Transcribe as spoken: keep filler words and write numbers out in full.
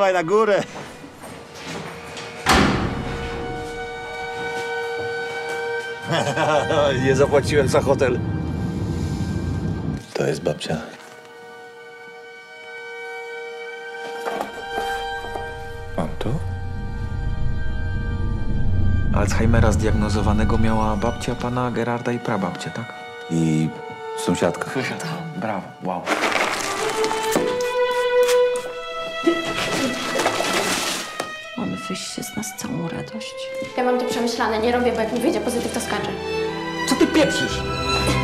dawaj na górę. Nie zapłaciłem za hotel. To jest babcia. Mam to? Alzheimera zdiagnozowanego miała babcia pana Gerarda i prababcia, tak? I sąsiadka. Sąsiadka. Brawo, wow. Mamy wyjście z nas całą radość. Ja mam to przemyślane, nie robię, bo jak mi wyjdzie pozytyw, to skaczę. Co ty pieprzysz?